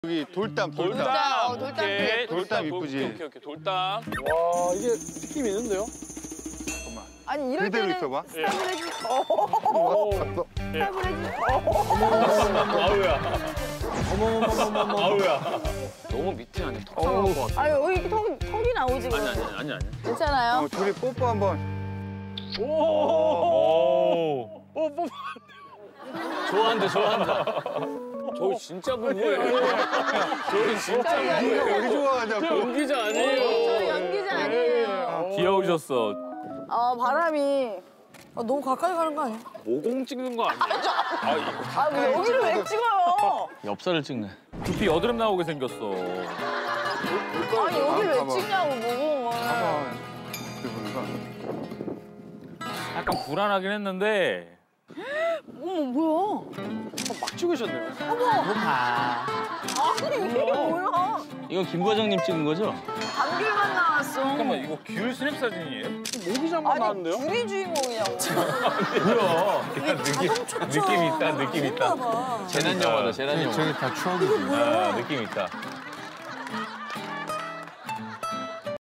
여기 돌담. 돌담 이쁘지. 오케이. 돌담. 와, 이게 느낌 있는데요? 잠깐만. 아니 이럴 그대로 때는 있어봐. 스탑을 해주. 스탑을 해주. 아우야. 아우야. 너무 밑에 아니야? 턱 나올 것 같아. 아 여기 턱이 나오지. 아니. 괜찮아요? 둘이 뽀뽀 한번. 오. 좋아한다. 저기 진짜 부부예요. 저기 진짜 네가 부부예요. 왜 좋아하냐고. 연기자 아니에요. 저희 연기자 아니에요. 귀여우셨어. 바람이 너무 가까이 가는 거 아니야? 모공 찍는 거 아니에요? 뭐 여기를 왜 찍어요? 엽살을 찍네. 두피 여드름 나오게 생겼어. 아니 여기를 왜 봐봐. 찍냐고 모공을. 약간 불안하긴 했는데. 어머 뭐야? 막 찍으셨네요. 아니 이게 뭐야? 이거 김 과장님 찍은 거죠? 감귤만 나왔어. 잠깐만 이거 귤 스냅 사진이에요? 모기장만 나왔는데요? 귤이 주인공이냐고. 뭐야? 느낌 있다. 재난 영화다, 재난 영화. 저기 다 추억이지. 느낌 있다.